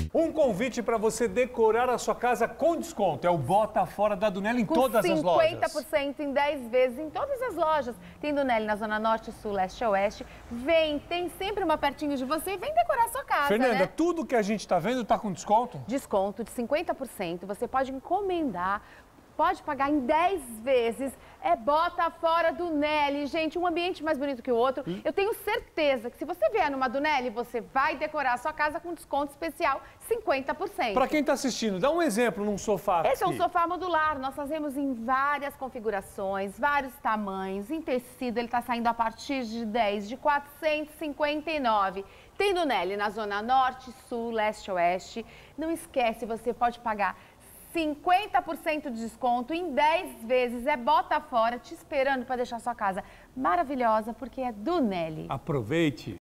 Um convite para você decorar a sua casa com desconto. É o Bota Fora da Dunelli em todas as lojas. 50% em 10 vezes em todas as lojas. Tem Dunelli na Zona Norte, Sul, Leste e Oeste. Tem sempre uma pertinho de você e vem decorar a sua casa, Fernanda, né? tudo que a gente está vendo está com desconto? Desconto de 50%. Você pode encomendar. Pode pagar em 10 vezes. É Bota Fora Dunelli. Gente, um ambiente mais bonito que o outro. Eu tenho certeza que se você vier numa Dunelli, você vai decorar a sua casa com desconto especial 50%. Para quem está assistindo, dá um exemplo num sofá. Esse é um sofá modular. Nós fazemos em várias configurações, vários tamanhos. Em tecido, ele está saindo a partir de 10, de 459. Tem Dunelli na Zona Norte, Sul, Leste e Oeste. Não esquece, você pode pagar 50% de desconto em 10 vezes. É Bota Fora, te esperando para deixar sua casa maravilhosa, porque é Dunelli. Aproveite!